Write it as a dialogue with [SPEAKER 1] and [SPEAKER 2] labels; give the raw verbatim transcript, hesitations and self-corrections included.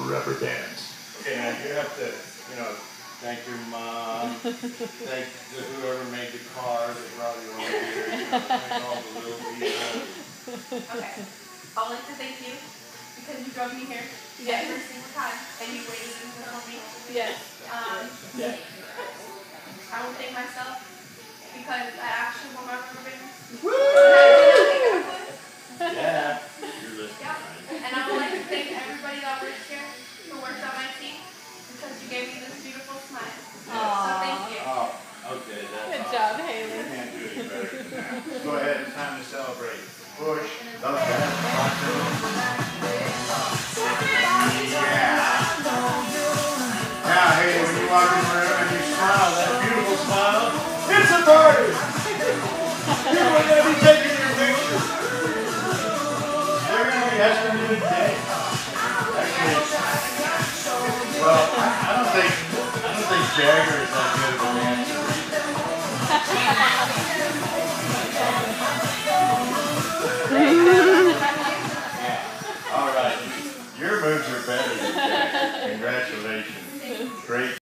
[SPEAKER 1] rubber bands.
[SPEAKER 2] Okay, now you have to, you know, thank your mom, thank the, whoever made the car that brought you over here, you know, thank all the little people.
[SPEAKER 3] Okay, I'd like to thank you because you drove me here
[SPEAKER 4] Yes.
[SPEAKER 3] every single time and you waited for me.
[SPEAKER 4] Yes.
[SPEAKER 3] Um,
[SPEAKER 4] Yes.
[SPEAKER 3] I will thank myself because I actually won my rubber bands.
[SPEAKER 2] Woo! Yeah, you're listening,
[SPEAKER 3] Yeah.
[SPEAKER 2] right?
[SPEAKER 3] And I would like to thank everybody that works here who works on my team because you gave me this beautiful smile. So thank you.
[SPEAKER 2] Oh, okay, that's
[SPEAKER 4] Good
[SPEAKER 2] awesome.
[SPEAKER 4] job,
[SPEAKER 2] You
[SPEAKER 4] Haley.
[SPEAKER 2] can't do any better than that. Go ahead, it's time to celebrate. Push.
[SPEAKER 1] Those guys, watch
[SPEAKER 2] Yeah. Now, hey, when you walk in the room and you smile, that beautiful smile, it's a party! People are going to be taking your picture. They're going to be asking you to dance. Actually, well, I, I don't think, I don't think Jagger is that good of a dancer. Yeah. All right. Your moves are better than Jagger. Congratulations. Great.